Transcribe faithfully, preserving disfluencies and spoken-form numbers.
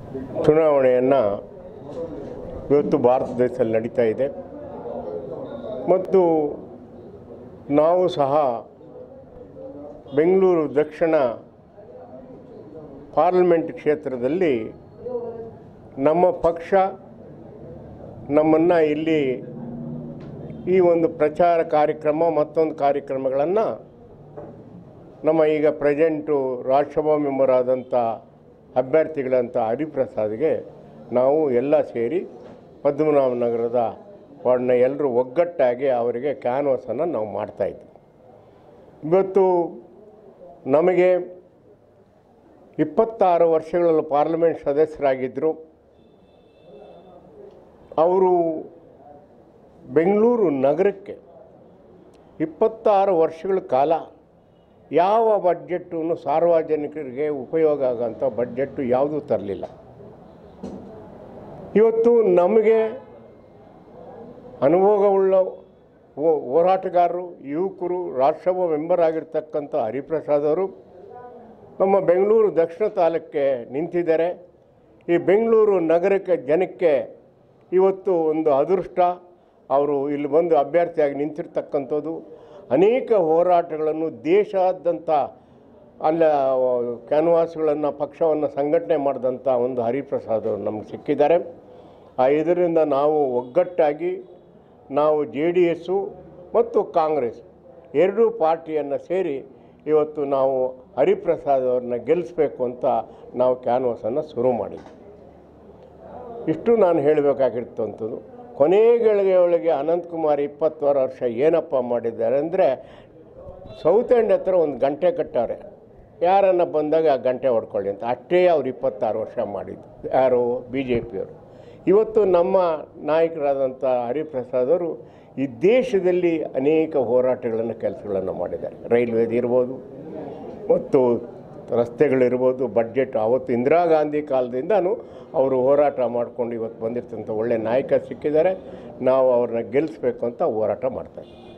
ಚುನಾವಣೆಯನ್ನು ಇವತ್ತು ಭಾರತ ದೇಶದಲ್ಲಿ ನಡೀತಾ ಇದೆ ಮತ್ತು ನಾವು ಸಹ ಬೆಂಗಳೂರು ದಕ್ಷಿಣ ಪಾರ್ಲಿಮೆಂಟ್ ಕ್ಷೇತ್ರದಲ್ಲಿ ನಮ್ಮ ಪಕ್ಷ ನಮ್ಮನ್ನು ಇಲ್ಲಿ ಈ ಒಂದು ಪ್ರಚಾರ ಕಾರ್ಯಕ್ರಮ ಮತ್ತೊಂದು ಕಾರ್ಯಕ್ರಮಗಳನ್ನು ನಮ್ಮ ಈಗ ಪ್ರೆಸೆಂಟು ರಾಜ್ಯಸಭಾ ಮೆಂಬರ್ ಆದಂಥ ಅಭ್ಯರ್ಥಿಗಳಂಥ ಹರಿಪ್ರಸಾದ್ಗೆ ನಾವು ಎಲ್ಲ ಸೇರಿ ಪದ್ಮನಾಭ ನಗರದ ವಾರ್ಡ್ನ ಎಲ್ಲರೂ ಒಗ್ಗಟ್ಟಾಗಿ ಅವರಿಗೆ ಕ್ಯಾನ್ವಾಸನ್ನು ನಾವು ಮಾಡ್ತಾಯಿದ್ವಿ. ಇವತ್ತು ನಮಗೆ ಇಪ್ಪತ್ತಾರು ವರ್ಷಗಳಲ್ಲಿ ಪಾರ್ಲಿಮೆಂಟ್ ಸದಸ್ಯರಾಗಿದ್ದರು. ಅವರು ಬೆಂಗಳೂರು ನಗರಕ್ಕೆ ಇಪ್ಪತ್ತಾರು ವರ್ಷಗಳ ಕಾಲ ಯಾವ ಬಡ್ಜೆಟ್ಟನ್ನು ಸಾರ್ವಜನಿಕರಿಗೆ ಉಪಯೋಗ ಆಗೋಂಥ ಬಡ್ಜೆಟ್ಟು ಯಾವುದೂ ತರಲಿಲ್ಲ. ಇವತ್ತು ನಮಗೆ ಅನುಭವವುಳ್ಳ ಹೋರಾಟಗಾರರು, ಯುವಕರು, ರಾಜ್ಯಸಭಾ ಮೆಂಬರ್ ಆಗಿರ್ತಕ್ಕಂಥ ಹರಿಪ್ರಸಾದ್ ಅವರು ನಮ್ಮ ಬೆಂಗಳೂರು ದಕ್ಷಿಣ ತಾಲೂಕಿಗೆ ನಿಂತಿದ್ದಾರೆ. ಈ ಬೆಂಗಳೂರು ನಗರಕ್ಕೆ ಜನಕ್ಕೆ ಇವತ್ತು ಒಂದು ಅದೃಷ್ಟ, ಅವರು ಇಲ್ಲಿ ಬಂದು ಅಭ್ಯರ್ಥಿಯಾಗಿ ನಿಂತಿರ್ತಕ್ಕಂಥದ್ದು. ಅನೇಕ ಹೋರಾಟಗಳನ್ನು ದೇಶಾದ್ಯಂತ ಅಲ್ಲ ಕ್ಯಾನ್ವಾಸ್ಗಳನ್ನು ಪಕ್ಷವನ್ನು ಸಂಘಟನೆ ಮಾಡಿದಂಥ ಒಂದು ಹರಿಪ್ರಸಾದ್ ಅವರು ನಮಗೆ ಸಿಕ್ಕಿದ್ದಾರೆ. ಆ ಇದರಿಂದ ನಾವು ಒಗ್ಗಟ್ಟಾಗಿ ನಾವು ಜೆ ಡಿ ಎಸ್ಸು ಮತ್ತು ಕಾಂಗ್ರೆಸ್ ಎರಡೂ ಪಾರ್ಟಿಯನ್ನು ಸೇರಿ ಇವತ್ತು ನಾವು ಹರಿಪ್ರಸಾದ್ ಅವ್ರನ್ನ ಗೆಲ್ಲಿಸಬೇಕು ಅಂತ ನಾವು ಕ್ಯಾನ್ವಾಸನ್ನು ಶುರು ಮಾಡಿದ್ವಿ. ಇಷ್ಟು ನಾನು ಹೇಳಬೇಕಾಗಿರ್ತಂಥದ್ದು. ಕೊನೆಗಳಿಗೆ ಒಳಗೆ ಅನಂತಕುಮಾರ್ ಇಪ್ಪತ್ತಾರು ವರ್ಷ ಏನಪ್ಪ ಮಾಡಿದ್ದಾರೆ ಅಂದರೆ, ಸೌತ್ ಎಂಡ್ ಹತ್ರ ಒಂದು ಗಂಟೆ ಕಟ್ಟವ್ರೆ, ಯಾರನ್ನು ಬಂದಾಗ ಆ ಗಂಟೆ ಹೊಡ್ಕೊಳ್ಳಿ ಅಂತ. ಅಷ್ಟೇ ಅವ್ರು ಇಪ್ಪತ್ತಾರು ವರ್ಷ ಮಾಡಿದ್ದು ಯಾರು ಬಿ ಜೆ ಪಿಯವರು. ಇವತ್ತು ನಮ್ಮ ನಾಯಕರಾದಂಥ ಹರಿಪ್ರಸಾದ್ ಅವರು ಈ ದೇಶದಲ್ಲಿ ಅನೇಕ ಹೋರಾಟಗಳನ್ನು ಕೆಲಸಗಳನ್ನು ಮಾಡಿದ್ದಾರೆ. ರೈಲ್ವೇದು ಇರ್ಬೋದು ಮತ್ತು ರಸ್ತೆಗಳಿರ್ಬೋದು, ಬಡ್ಜೆಟ್ ಆವತ್ತು ಇಂದಿರಾ ಗಾಂಧಿ ಕಾಲದಿಂದನೂ ಅವರು ಹೋರಾಟ ಮಾಡಿಕೊಂಡು ಇವತ್ತು ಬಂದಿರ್ತಂಥ ಒಳ್ಳೆಯ ನಾಯಕ ಸಿಕ್ಕಿದ್ದಾರೆ. ನಾವು ಅವ್ರನ್ನ ಗೆಲ್ಲಿಸ್ಬೇಕು ಅಂತ ಹೋರಾಟ ಮಾಡ್ತಾರೆ.